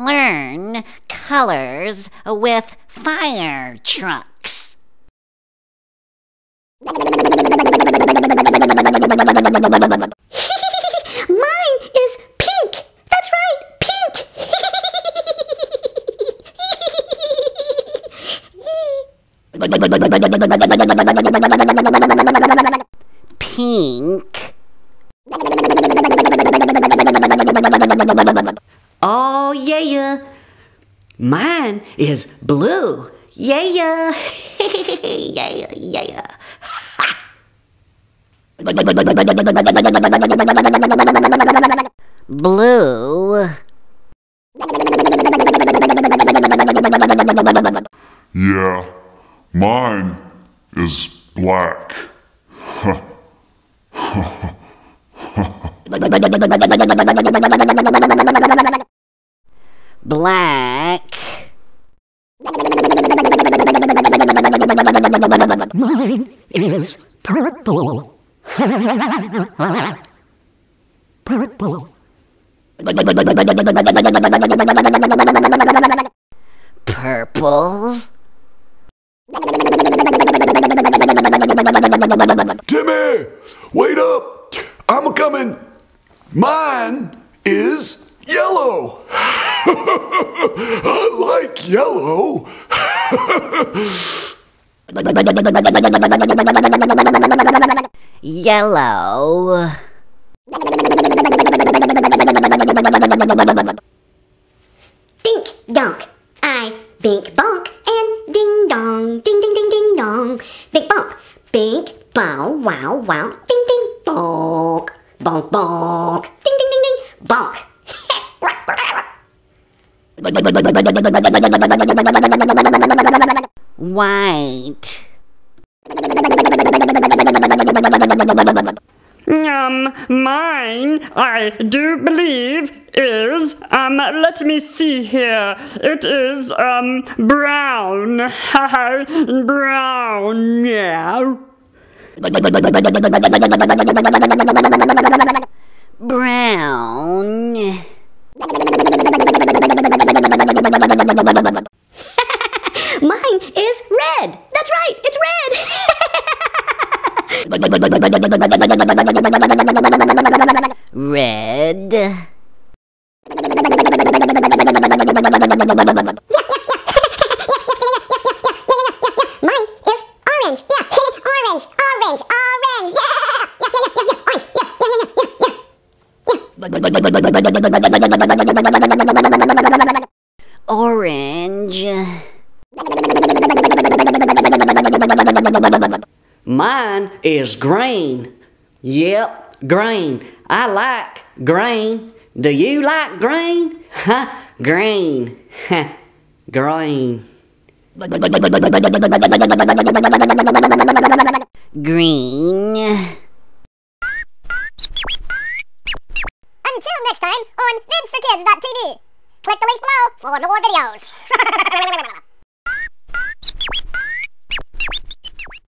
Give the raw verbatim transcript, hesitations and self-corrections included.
Learn colors with fire trucks. Mine is pink. That's right, pink. Pink. Oh, yeah, yeah. Mine is blue. Yeah, yeah. Yeah, yeah. Blue. Yeah, mine is black. Black. Mine is purple. Purple. Purple. Timmy, wait up! I'm coming. Mine is yellow. I like yellow. Yellow. Dink donk. I bink bonk and ding dong. Ding ding ding ding dong. Bink bonk. Bink bow wow wow. Ding ding bonk. Bonk bonk. Ding ding ding ding. Bonk. White. Um, mine, I do believe, is, um, let me see here. It is, um, brown. Haha, brown, yeah. Brown. Mine is red. That's right, it's red. Red. Mine is orange. Yeah, orange, orange, orange. Yeah, yeah, yeah, yeah, yeah, orange. Yeah, yeah, yeah, yeah, yeah. Orange. Mine is green. Yep, green. I like green. Do you like green? Huh? Green. Huh. Green. Green. Until next time on vids for kids dot t v. Click the links below for more videos.